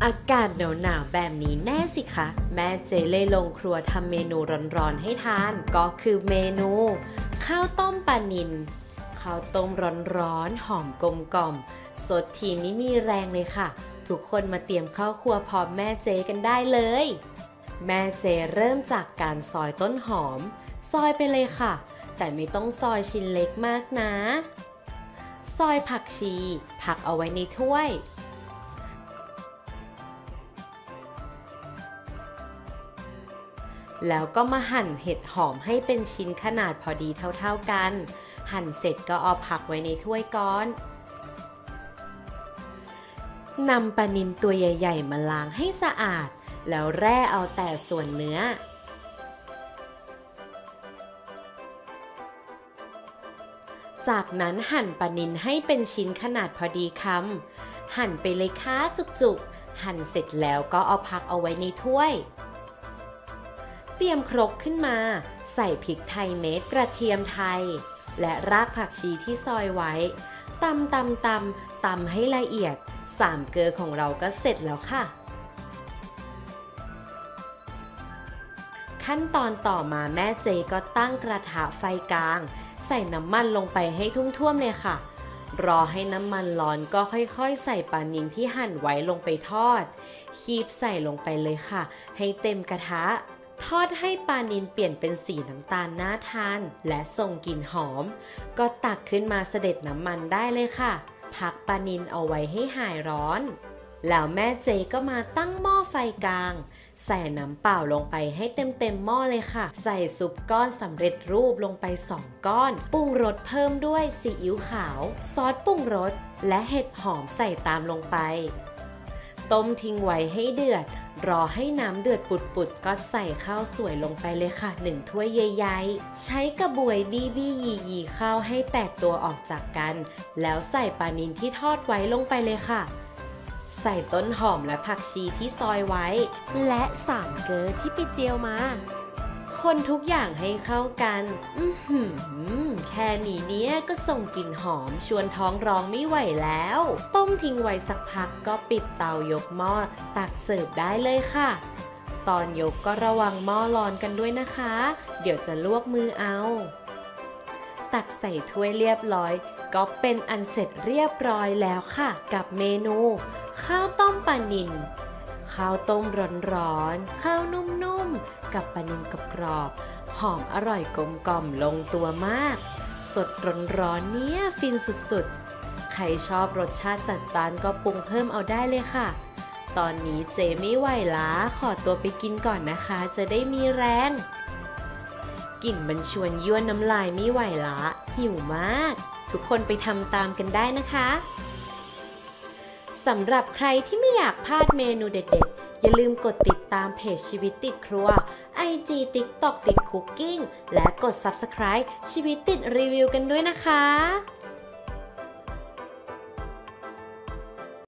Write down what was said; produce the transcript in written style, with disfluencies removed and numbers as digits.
อากาศหนาวแบบนี้แน่สิคะแม่เจเลยลงครัวทำเมนูร้อนๆให้ทานก็คือเมนูข้าวต้มปลานิลข้าวต้มร้อนๆหอมกลมกล่อมสดทีนี้มีแรงเลยค่ะทุกคนมาเตรียมข้าวครัวพร้อมแม่เจกันได้เลยแม่เจเริ่มจากการซอยต้นหอมซอยไปเลยค่ะแต่ไม่ต้องซอยชิ้นเล็กมากนะซอยผักชีผักเอาไว้ในถ้วยแล้วก็มาหั่นเห็ดหอมให้เป็นชิ้นขนาดพอดีเท่าๆกันหั่นเสร็จก็เอาผักไว้ในถ้วยก่อนนำปลานิลตัวใหญ่ๆมาล้างให้สะอาดแล้วแร่เอาแต่ส่วนเนื้อจากนั้นหั่นปลานิลให้เป็นชิ้นขนาดพอดีคำหั่นไปเลยค่ะจุกๆหั่นเสร็จแล้วก็เอาผักเอาไว้ในถ้วยเตรียมครกขึ้นมาใส่พริกไทยเม็ดกระเทียมไทยและรากผักชีที่ซอยไว้ตำให้ละเอียด3เกลือของเราก็เสร็จแล้วค่ะขั้นตอนต่อมาแม่เจก็ตั้งกระทะไฟกลางใส่น้ำมันลงไปให้ท่วมๆเลยค่ะรอให้น้ำมันร้อนก็ค่อยๆใส่ปลานิลที่หั่นไว้ลงไปทอดคีบใส่ลงไปเลยค่ะให้เต็มกระทะทอดให้ปลานิลเปลี่ยนเป็นสีน้ำตาลน่าทานและส่งกลิ่นหอมก็ตักขึ้นมาเสด็จน้ำมันได้เลยค่ะพักปลานิลเอาไว้ให้หายร้อนแล้วแม่เจก็มาตั้งหม้อไฟกลางใส่น้ำเปล่าลงไปให้เต็มหม้อเลยค่ะใส่ซุปก้อนสำเร็จรูปลงไป2ก้อนปรุงรสเพิ่มด้วยซีอิ๊วขาวซอสปรุงรสและเห็ดหอมใส่ตามลงไปต้มทิ้งไว้ให้เดือดรอให้น้ำเดือดปุดๆก็ใส่ข้าวสวยลงไปเลยค่ะ1ถ้วยใหญ่ๆใช้กระบวยบี้ยีข้าวให้แตกตัวออกจากกันแล้วใส่ปลานิลที่ทอดไว้ลงไปเลยค่ะใส่ต้นหอมและผักชีที่ซอยไว้และ3เกลือที่ไปเจียวมาคนทุกอย่างให้เข้ากันแค่นี้เนี่ยก็ส่งกลิ่นหอมชวนท้องร้องไม่ไหวแล้วต้มทิ้งไว้สักพักก็ปิดเตายกหม้อตักเสิร์ฟได้เลยค่ะตอนยกก็ระวังหม้อร้อนกันด้วยนะคะเดี๋ยวจะลวกมือเอาตักใส่ถ้วยเรียบร้อยก็เป็นอันเสร็จเรียบร้อยแล้วค่ะกับเมนูข้าวต้มปลานิลข้าวต้มร้อนๆข้าวนุ่มๆกับปลานิลกรอบๆหอมอร่อยกลมกล่อมลงตัวมากสดร้อนๆเนี่ยฟินสุดๆใครชอบรสชาติจัดจ้านก็ปรุงเพิ่มเอาได้เลยค่ะตอนนี้เจไม่ไหวล้าขอตัวไปกินก่อนนะคะจะได้มีแรงกลิ่นมันชวนยั่วน้ำลายไม่ไหวล้าหิวมากทุกคนไปทำตามกันได้นะคะสำหรับใครที่ไม่อยากพลาดเมนูเด็ดๆอย่าลืมกดติดตามเพจชีวิตติดครัว IG TikTok ติดคุกกิ้งและกด Subscribe ชีวิตติดรีวิวกันด้วยนะคะ